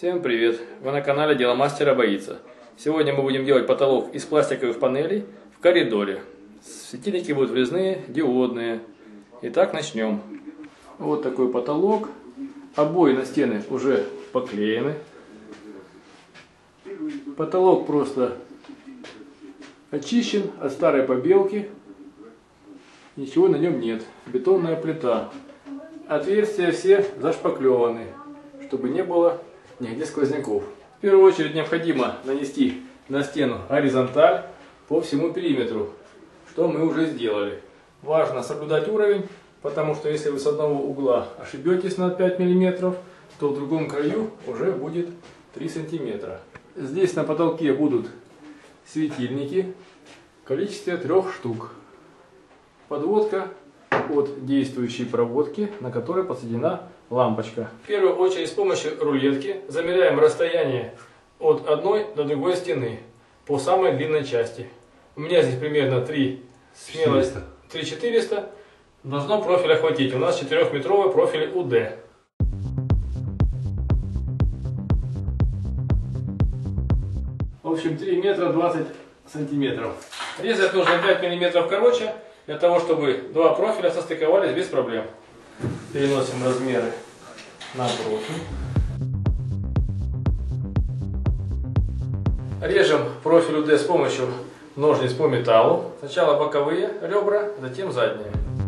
Всем привет! Вы на канале Дело мастера боится. Сегодня мы будем делать потолок из пластиковых панелей в коридоре. Светильники будут врезные, диодные. Итак, начнем. Вот такой потолок. Обои на стены уже поклеены. Потолок просто очищен от старой побелки. Ничего на нем нет. Бетонная плита. Отверстия все зашпаклеваны, чтобы не было нигде сквозняков. В первую очередь необходимо нанести на стену горизонталь по всему периметру, что мы уже сделали. Важно соблюдать уровень, потому что если вы с одного угла ошибетесь на 5 мм, то в другом краю уже будет 3 см. Здесь на потолке будут светильники в количестве 3 штук. Подводка от действующей проводки, на которой подсоединена лампочка. В первую очередь с помощью рулетки замеряем расстояние от одной до другой стены по самой длинной части. У меня здесь примерно 3400. Должно профиля хватить. У нас 4-метровый профиль УД. В общем, 3 метра 20 сантиметров. Резать нужно 5 миллиметров короче, для того, чтобы два профиля состыковались без проблем. Переносим размеры на профиль. Режем профиль УД с помощью ножниц по металлу. Сначала боковые ребра, затем задние.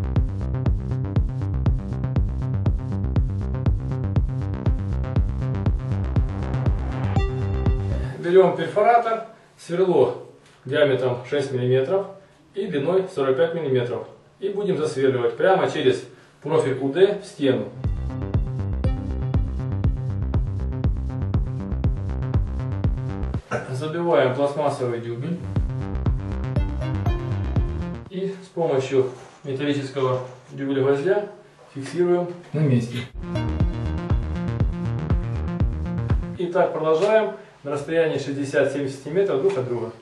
Берем перфоратор, сверло диаметром 6 мм и длиной 45 мм. И будем засверливать прямо через профиль УД в стену. Забиваем пластмассовый дюбель и с помощью металлического дюбель-гвоздя фиксируем на месте. И так продолжаем на расстоянии 60-70 см друг от друга.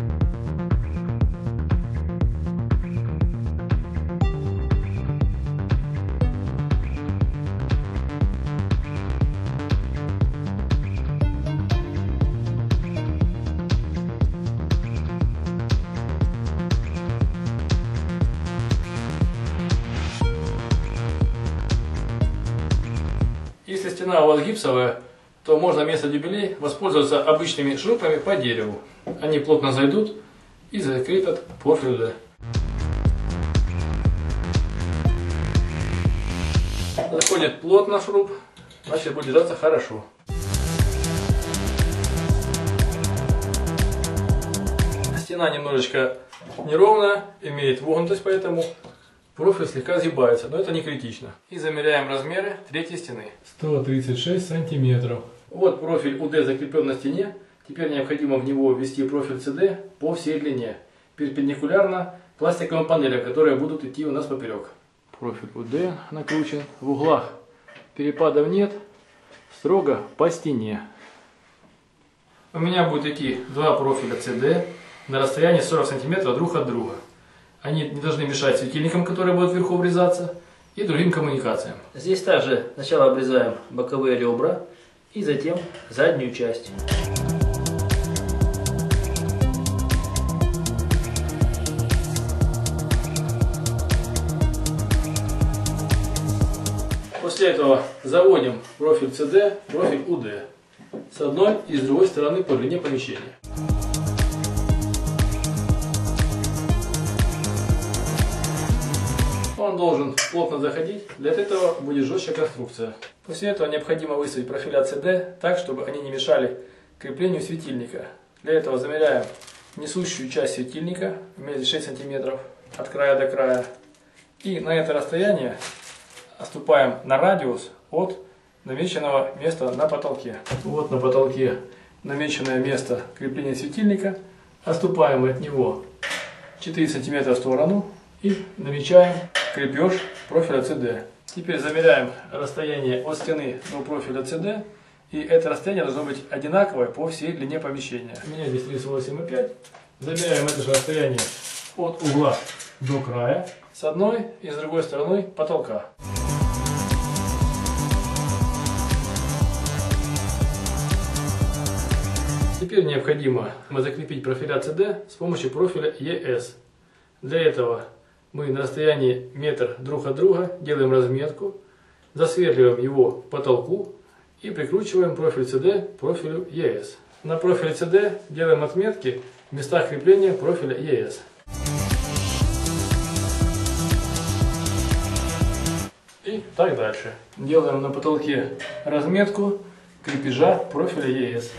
Если стена у вас гипсовая, то можно вместо дюбелей воспользоваться обычными шурупами по дереву. Они плотно зайдут и закрепят профиль УД. Заходит плотно шуруп, значит будет держаться хорошо. Стена немножечко неровная, имеет вогнутость, поэтому профиль слегка сгибается, но это не критично. И замеряем размеры третьей стены. 136 сантиметров. Вот профиль УД закреплен на стене. Теперь необходимо в него ввести профиль СД по всей длине, перпендикулярно пластиковым панелям, которые будут идти у нас поперек. Профиль УД накручен. В углах перепадов нет. Строго по стене. У меня будет идти два профиля СД на расстоянии 40 сантиметров друг от друга. Они не должны мешать светильникам, которые будут вверху врезаться, и другим коммуникациям. Здесь также сначала обрезаем боковые ребра и затем заднюю часть. После этого заводим профиль СД, профиль УД с одной и с другой стороны по длине помещения. Он должен плотно заходить, для этого будет жестче конструкция. После этого необходимо выставить профиля СД так, чтобы они не мешали креплению светильника. Для этого замеряем несущую часть светильника, имеет 6 см от края до края. И на это расстояние отступаем на радиус от намеченного места на потолке. Вот на потолке намеченное место крепления светильника. Отступаем от него 4 см в сторону и намечаем крепеж профиля СД. Теперь замеряем расстояние от стены до профиля СД. И это расстояние должно быть одинаковое по всей длине помещения. У меня здесь 38,5. Замеряем это же расстояние от угла до края с одной и с другой стороны потолка. Теперь необходимо закрепить профиля CD с помощью профиля ES. Для этого мы на расстоянии метр друг от друга делаем разметку, засверливаем его к потолку и прикручиваем профиль CD к профилю ES. На профиле CD делаем отметки в местах крепления профиля ES. И так дальше. Делаем на потолке разметку крепежа профиля ES.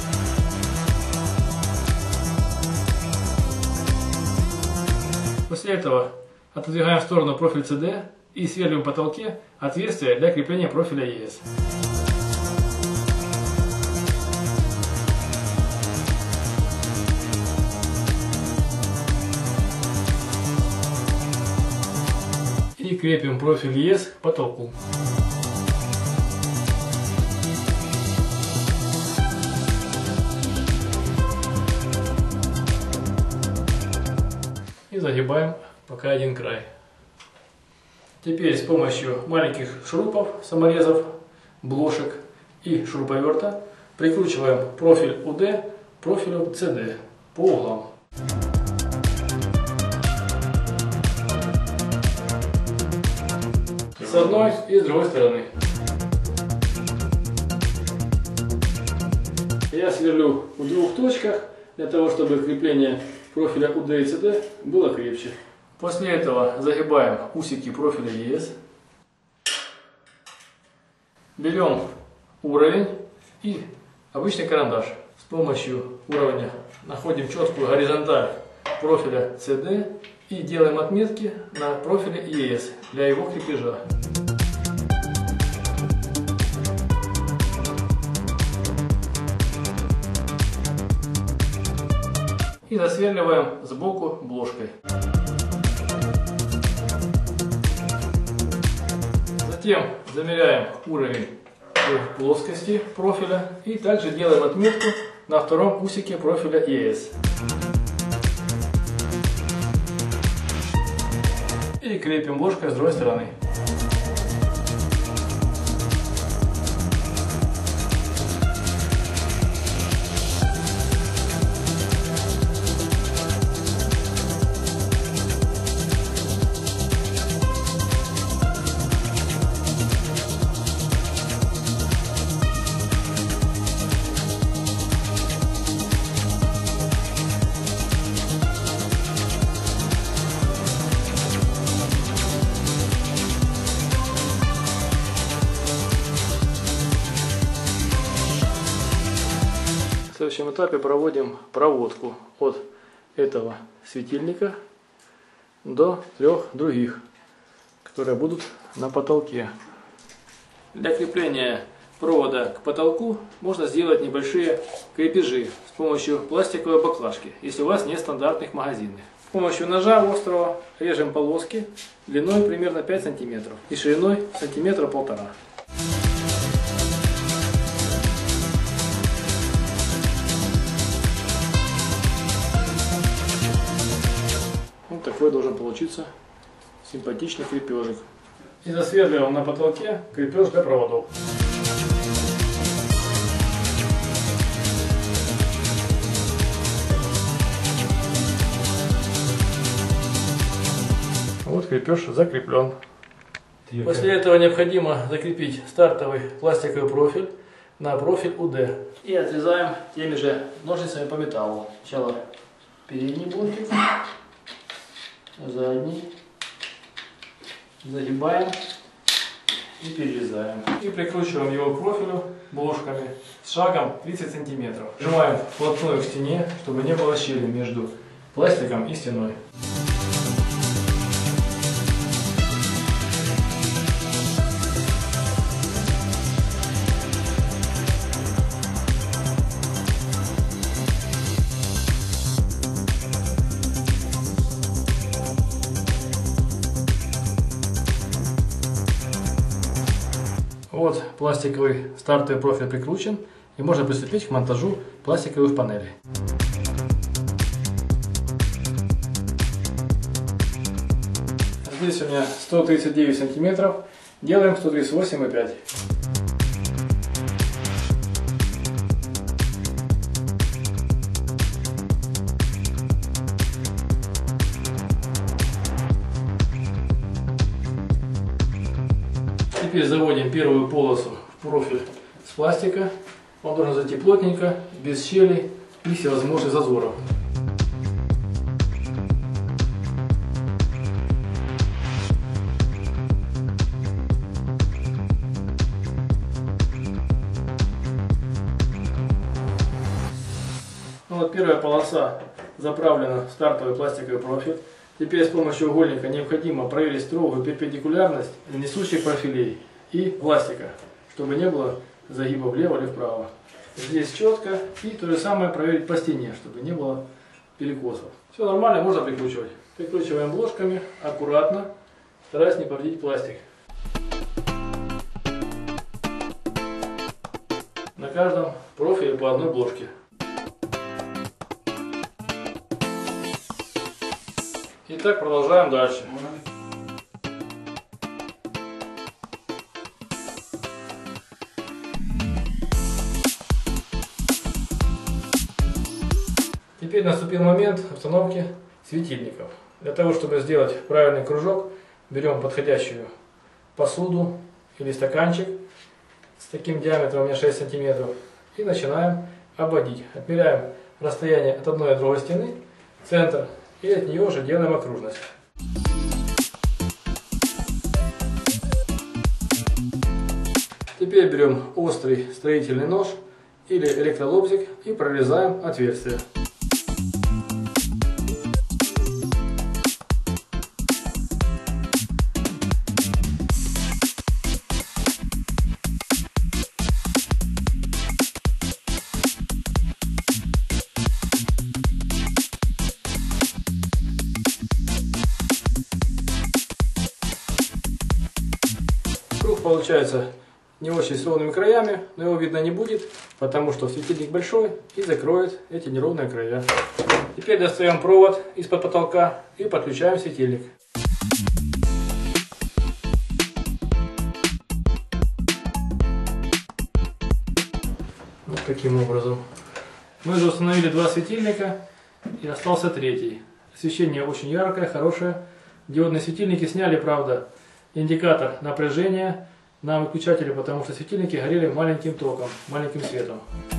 После этого отодвигаем в сторону профиль CD и сверлим в потолке отверстие для крепления профиля ES. И крепим профиль ES к потолку. И загибаем пока один край. Теперь с помощью маленьких шурупов, саморезов, блошек и шуруповерта прикручиваем профиль UD к профилю CD по углам. С одной и с другой стороны. Я сверлю в двух точках для того, чтобы крепление профиля UD и CD было крепче. После этого загибаем усики профиля ES. Берем уровень и обычный карандаш. С помощью уровня находим четкую горизонталь профиля CD и делаем отметки на профиле ES для его крепежа. И засверливаем сбоку блошкой. Затем замеряем уровень плоскости профиля и также делаем отметку на втором усике профиля ES. И крепим ложкой с другой стороны. В следующем этапе проводим проводку от этого светильника до 3 других, которые будут на потолке. Для крепления провода к потолку можно сделать небольшие крепежи с помощью пластиковой баклажки, если у вас нет стандартных магазинных. С помощью ножа острого режем полоски длиной примерно 5 см и шириной 1,5 см. Вот такой должен получиться симпатичный крепежик. И засверливаем на потолке крепеж для проводов. Вот крепеж закреплен. После этого необходимо закрепить стартовый пластиковый профиль на профиль UD. И отрезаем теми же ножницами по металлу. Сначала передний бортик, задний, загибаем и перерезаем. И прикручиваем его к профилю блошками с шагом 30 см. Сжимаем вплотную к стене, чтобы не было щели между пластиком и стеной. Вот пластиковый стартовый профиль прикручен, и можно приступить к монтажу пластиковых панелей. Здесь у меня 139 сантиметров, делаем 138,5. теперь заводим первую полосу в профиль с пластика. Он должен зайти плотненько, без щелей и всевозможных зазоров. Ну вот первая полоса заправлена в стартовый пластиковый профиль. Теперь с помощью угольника необходимо проверить строгую перпендикулярность несущих профилей и пластика, чтобы не было загиба влево или вправо. Здесь четко, и то же самое проверить по стене, чтобы не было перекосов. Все нормально, можно прикручивать. Прикручиваем ложками аккуратно, стараясь не повредить пластик. На каждом профиле по одной ложке. И так продолжаем дальше. Теперь наступил момент установки светильников. Для того, чтобы сделать правильный кружок, берем подходящую посуду или стаканчик с таким диаметром у меня 6 см и начинаем обводить. Отмеряем расстояние от одной и другой стены, центр, и от нее уже делаем окружность. Теперь берем острый строительный нож или электролобзик и прорезаем отверстие. Круг получается не очень с ровными краями, но его видно не будет, потому что светильник большой и закроет эти неровные края. Теперь достаем провод из-под потолка и подключаем светильник. Вот таким образом. Мы уже установили два светильника и остался третий. Освещение очень яркое, хорошее. Диодные светильники сняли, правда, индикатор напряжения на выключателе, потому что светильники горели маленьким током, маленьким светом.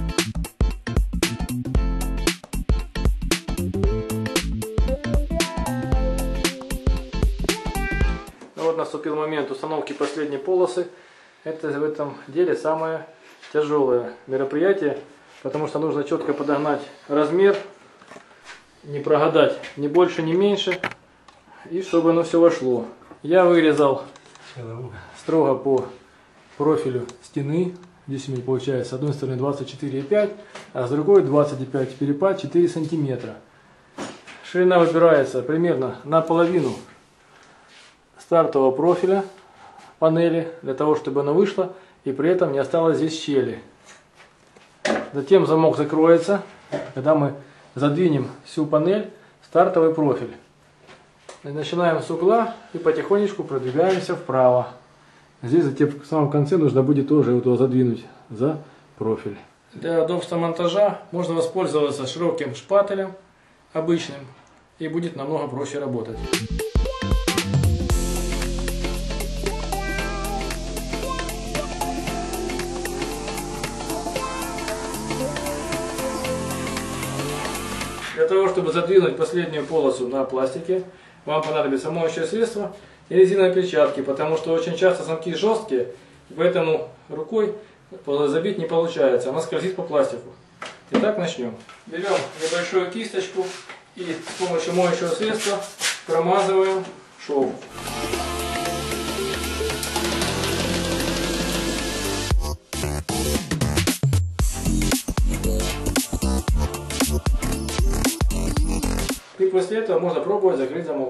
Ну вот наступил момент установки последней полосы. Это в этом деле самое тяжелое мероприятие, потому что нужно четко подогнать размер, не прогадать ни больше, ни меньше, и чтобы оно все вошло. Я вырезал строго по профилю стены. Здесь у меня получается с одной стороны 24,5, а с другой 25, перепад 4 сантиметра. Ширина выбирается примерно наполовину стартового профиля панели, для того, чтобы она вышла и при этом не осталось здесь щели. Затем замок закроется, когда мы задвинем всю панель в стартовый профиль. Начинаем с угла и потихонечку продвигаемся вправо. Здесь затем в самом конце нужно будет тоже его задвинуть за профиль. Для удобства монтажа можно воспользоваться широким шпателем, обычным, и будет намного проще работать. Для того, чтобы задвинуть последнюю полосу на пластике, вам понадобится моющее средство и резиновые перчатки, потому что очень часто замки жесткие, поэтому рукой забить не получается, она скользит по пластику. Итак, начнем. Берем небольшую кисточку и с помощью моющего средства промазываем шов. И после этого можно пробовать закрыть замок.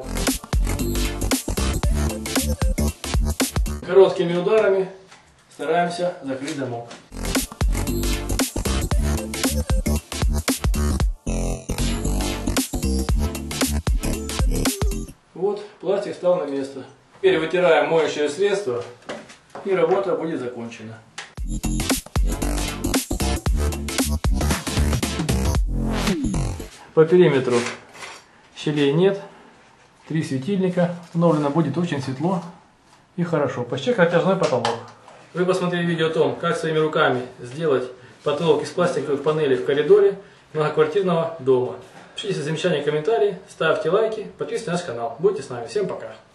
Короткими ударами стараемся закрыть замок. Вот, пластик стал на место. Теперь вытираем моющее средство, и работа будет закончена. По периметру щелей нет. 3 светильника. Установлено будет очень светло. И хорошо. Почти натяжной потолок. Вы посмотрели видео о том, как своими руками сделать потолок из пластиковых панелей в коридоре многоквартирного дома. Пишите замечания, комментарии, ставьте лайки, подписывайтесь на наш канал. Будьте с нами. Всем пока.